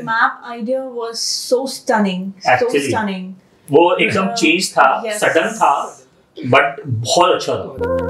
map idea was so stunning. Actually, so stunning. वो एकदम change था, Yes. सडन था, बट बहुत अच्छा था.